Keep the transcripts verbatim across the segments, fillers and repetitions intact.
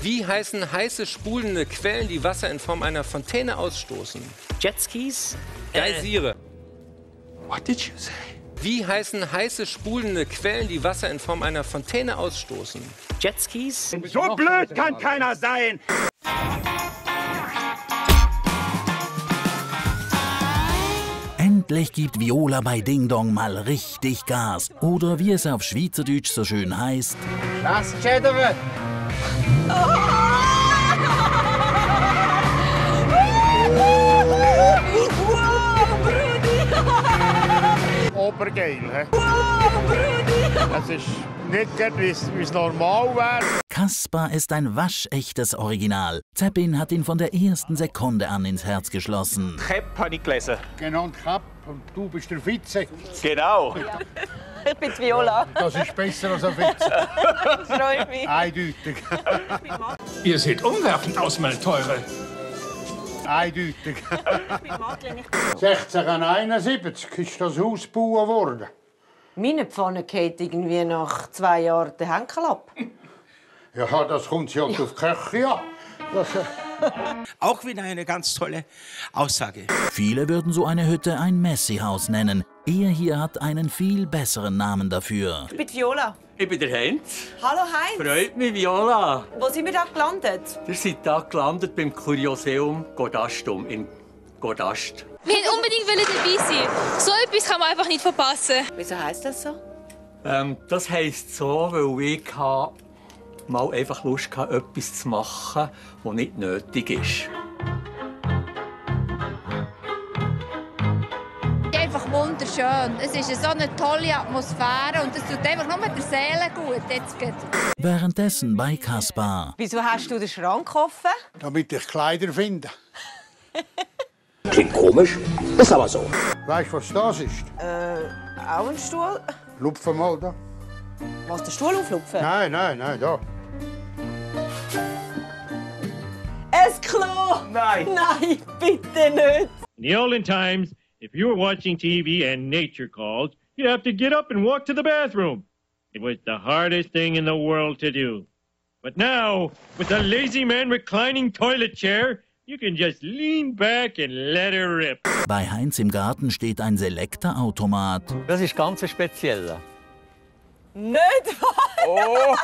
Wie heißen heiße, sprudelnde Quellen, die Wasser in Form einer Fontäne ausstoßen? Jetskis? Geysire. What did you say? Wie heißen heiße, sprudelnde Quellen, die Wasser in Form einer Fontäne ausstoßen? Jetskis? So blöd kann keiner sein! Endlich gibt Viola bei Ding Dong mal richtig Gas. Oder wie es auf Schweizerdeutsch so schön heißt: Das Schädere! Obergeil, hä? Das ist nicht gerade, wie es normal wäre. Kaspar ist ein waschechtes Original. Zeppin hat ihn von der ersten Sekunde an ins Herz geschlossen. Kepp habe ich gelesen. Genau, Kapp. Und du bist der Vize. Genau. Ja. Ich bin Viola. Das ist besser als ein Vize. Freut mich. Eindeutig. Ihr seht umwerfend aus, meine Teure. Eindeutig. sechzehnhunderteinundsiebzig ist das Haus gebaut worden. Meine Pfanne geht irgendwie nach zwei Jahren den Henkel ab. Ja, das kommt ja auf die Küche an. Das, äh Auch wieder eine ganz tolle Aussage. Viele würden so eine Hütte ein Messi-Haus nennen. Er hier hat einen viel besseren Namen dafür. Ich bin Viola. Ich bin der Heinz. Hallo Heinz. Freut mich, Viola. Wo sind wir da gelandet? Wir sind hier gelandet beim Kurioseum Godastum in Godast. Wir wollten unbedingt dabei sein. So etwas kann man einfach nicht verpassen. Wieso heisst das so? Ähm, das heisst so, weil ich mal einfach Lust hatte, etwas zu machen, das nicht nötig ist. Einfach wunderschön. Es ist so eine tolle Atmosphäre und es tut einfach nur mit der Seele gut. Jetzt geht. Währenddessen bei Kaspar. Wieso hast du den Schrank offen? damit ich Kleider finde. Klingt komisch, ist aber so. Weißt du, was das ist? Äh, auch ein Stuhl? Lupfe mal da. Was, den Stuhl auflupfen? Nein, nein, nein, da. Ein Klo! Nein. Nein, bitte nicht! In the olden times, if you were watching T V and nature called, you'd have to get up and walk to the bathroom. It was the hardest thing in the world to do. But now, with a lazy man reclining toilet chair, you can just lean back and let it rip. Bei Heinz im Garten steht ein Selekta-Automat. Das ist ganz ein spezieller. Nicht wahr? Oh.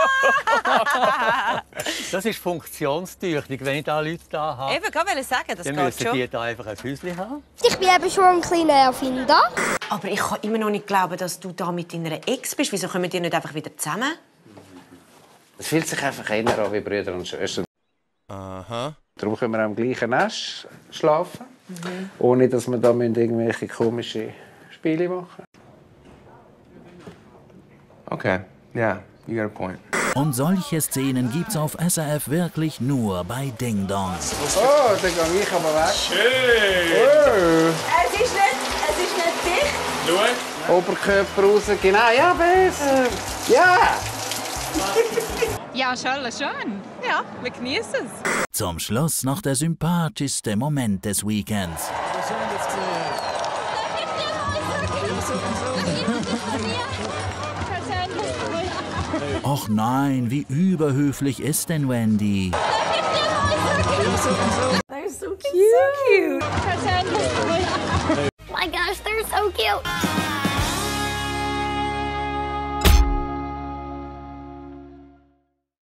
Das ist funktionstüchtig, wenn ich da Leute da habe. Eben, kann ich sagen, das Dann geht müssen schon. die da einfach ein Häuschen haben. Ich bin eben schon ein kleiner Erfinder. Aber ich kann immer noch nicht glauben, dass du da mit deiner Ex bist. Wieso kommen die nicht einfach wieder zusammen? Es fühlt sich einfach eher an wie Brüder und Schwestern. Aha. Darum können wir am gleichen Nest schlafen, Mhm. ohne dass wir da irgendwelche komischen Spiele machen. Okay, yeah, you got a point. Und solche Szenen gibt's auf S R F wirklich nur bei Ding Dong. Oh, dann gehe ich aber weg. Schön! Oh. Es ist nicht, es ist nicht dicht. Schau. Oberkörper raus, genau, ja, besser. Ja! Ja, schon, schon. Ja, wir genießen es. Zum Schluss noch der sympathischste Moment des Weekends. Och nein, wie überhöflich ist denn Wendy? They're so cute. My gosh, they're so cute.